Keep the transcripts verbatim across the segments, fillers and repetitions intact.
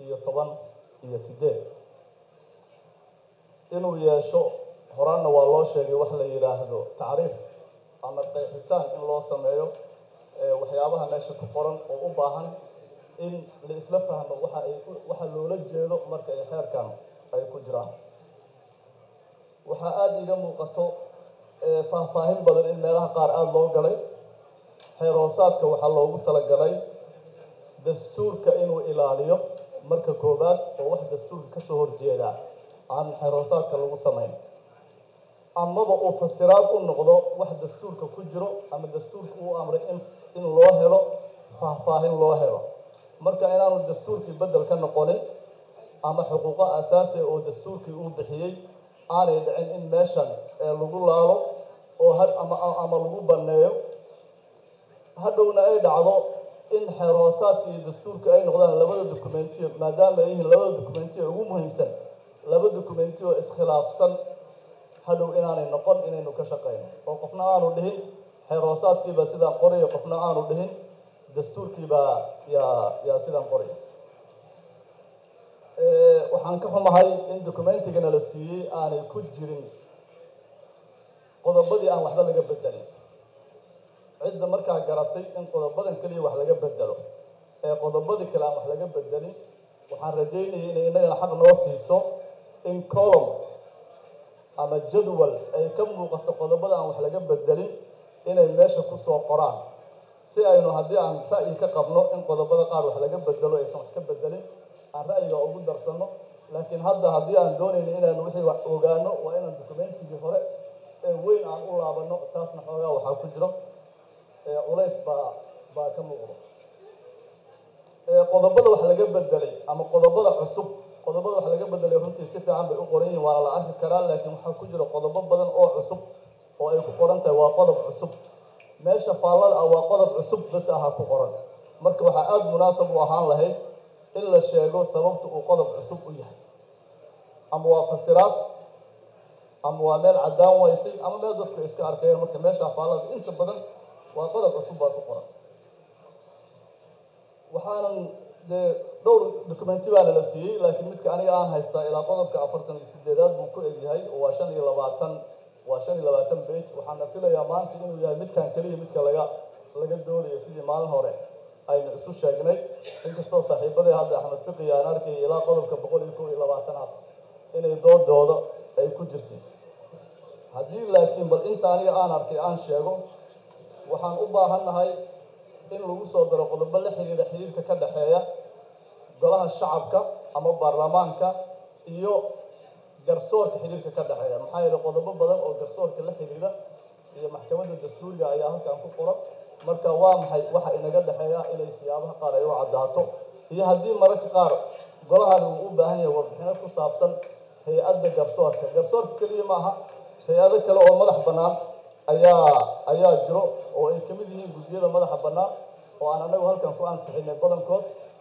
iyo toban iyo sideed inuu yeesho horaanna waa loo sheegay wax la yidhaahdo tacriif ama qeexitaan in loo sameeyo waxyaabaha meesha ku qoran oo u baahan in la isla fahmo waxa ay waxa loola jeedo marka ay xeerkan ay ku jiraan waxaa aada iga muuqato faahfaahin badan in meelaha qaar aada loo galay xeer hoosaadka waxaa loogu talagalay dastuurka inuu ilaaliyo marka koowaad oo wax dastuurka ka soo horjeeda aan xeer hoosaadka lagu samayn amaba uu fasiraad u noqdo wax dastuurka ku jiro ama dastuurka uu amray in in loo helo faahfaahin loo helo marka inaanu dastuurkii bedel ka noqonin ama xuquuqo asaasi oo dastuurkii uu bixiyey aanay dhicin in meeshan lagu laalo oo ama ama lagu banneeyo hadhowna ay dhacdo in xeer hoosaadka iyo dastuurka ay noqdaan labada dokumentiyo maadaama ay yihiin labada dokumentiyo ugu muhiimsan laba dokumentiyo iskhilaafsan hadhow inaanay noqon inaynu ka shaqeyno oo qofna aanu dhihin xeer hoosaadkiibaa sidaan qorayo qofna aanu dhihin dastuurkiibaa yaa yaa sidaan qoraya waxaan ka xumahay in documentigana la siiyey aanay ku jirin qodobadii aan waxba laga bedelin cidda markaa garatay in qodobadan keliya wax laga bedelo ee qodobadii kale aan wax laga bedelin waxaan rajaynayay inay innagana xaq noo siiso in column ama jadwal ay ka muuqato qodobada aan wax laga bedelin inay meesha kusoo qoraan si aynu haddii aan ra'yi ka qabno in qodobada qaar wax laga bedelo aysan wax ka bedelin aan ra'yiga ugu darsano laakiin hadda haddii aan doonayno inaan wixii wax ogaano waa inaan documentigii hore ee weyn aan u laabano taasna xoogaa waxaa ku jiro culays baa baa ka muuqda qodobada wax laga bedelay ama qodobada cusub qodobada wax laga bedelay runtii si fiican bay u qoran yihiin waana la arki karaa laakiin waxaa ku jira qodobo badan oo cusub oo ay ku qoran tahay waa qodob cusub meesha faallada ah waa qodob cusub bas aha ku qoran marka waxaa aada munaasab u ahaan lahayd in la sheego sababta uu qodob cusub u yahay ama waa fasiraad ama waa meel caddaan waysay ama meel dadku iska arkayeen marka meesha faallada inta badan waa qodob cusub baa ku qoran waxaanan dee dhowr documenti baana la siiyey laakiin midka aniga aan haystaa ilaa qodobka afartan iyo sideedaad buu ku egyahay oo waa shan iyo labaatan waa shan iyo labaatan bage waxaana filayaa maanta inuu yahay midkan keliya midka laga laga doonayo sidii maalin hore aynu isu sheegnay inkastoo saaxiibadii hadda axmed fiqi aan arkayay ilaa qodobka boqol iyo kow iyo labaatanaad inay doodooda ay ku jirtay haddii laakiin bal inta aniga aan arkay aan sheego waxaan u baahannahay in lagu soo daro qodobo la xiriira xiriirka ka dhexeeya golaha shacabka ama baarlamaanka iyo garsoorka xiriirka ka dhexeeya maxaa yeelay qodobo badan oo garsoorka la xiriira iyo maxkamadda dastuuriga ayaa halkan ku qoran marka waa maxay waxa inaga dhexeeya inay siyaabaha qaar ay u caddaato iyo haddii mararka qaar golahan uu u baahan yahay warbixino ku saabsan hay-adda garsoorka garsoorka keliya maaha hay-ado kale oo madax bannaan ayaa ayaa jiro oo ay ka mid yihiin guddiyada madaxa bannaan oo aan anagu halkan ku ansixinay badankood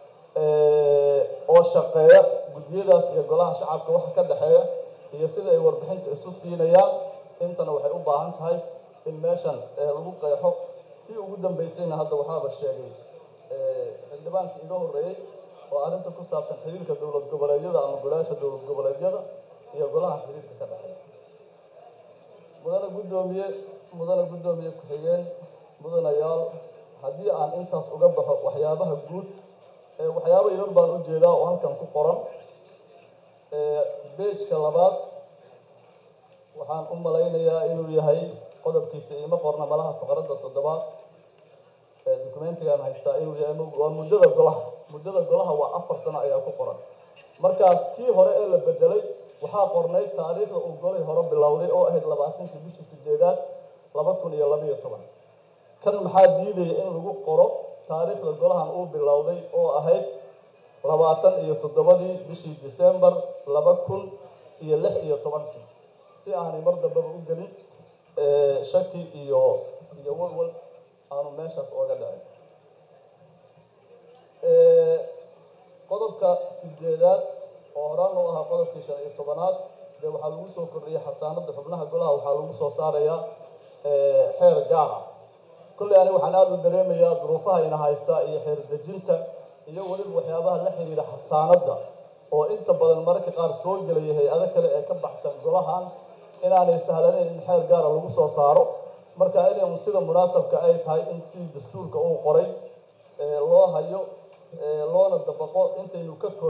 oo shaqeeya guddiyadaas iyo golaha shacabka waxa ka dhexeeya iyo sida ay warbixinta isu siinayaan intana waxay u baahan tahay in meeshan lagu qeexo tii ugu dambaysayna hadda waxaaba sheegay xildhibaankii iga horreeyey oo arrinta ku saabsan xiriirka dowlad goboleedyada ama golayaasha dowlad goboleedyada iyo golaha xiriirka ka dhexeeya mudane guddoomiye mudane guddoomiye ku-xigeen mudanayaal haddii aan intaas uga baxo waxyaabaha guud waxyaaba idan baan u jeedaa oo halkan ku qoran beejka labaad waxaan u malaynayaa inuu yahay qodobkiisa iima qorna malaha faqradda toddobaad documentigaan haystaa inuu yahay waa muddada golaha muddada golaha waa afar sano ayaa ku qoran markaas kii hore ee la bedelay waxaa qornayd taariikhda uu golay hore bilowday oo ahayd labaatankii bishii sideedaad laba kun iyo laba iyo toban kan maxaa diidaya in lagu qoro taariikhda golahan uu bilowday oo ahayd labaatan iyo toddobadii bishii december laba kun iyo lix iyo tobankii si aanay mar dambaba u gelin shaki iyo iyo walwal aanu meeshaas ooga dhicin qodobka sideedaad oo horaan u ahaa qodobkii shan iyo tobanaad dee waxaa lagu soo kordhiyay xasaanada xubnaha golaha waxaa lagu soo saarayaa xeer gaar ah kolley ani waxaan aada u dareemayaa duruufaha ina haystaa iyo xeer dejinta iyo weliba waxyaabaha la xiriira xasaanadda oo inta badan mararka qaar soo gelaya hay-ado kale ee ka baxsan golahan inaanay sahlanayn in xeer gaara lagu soo saaro marka inay sida munaasabka ay tahay in si dastuurka uu qoray loo hayo loona dabaqo intaynu ka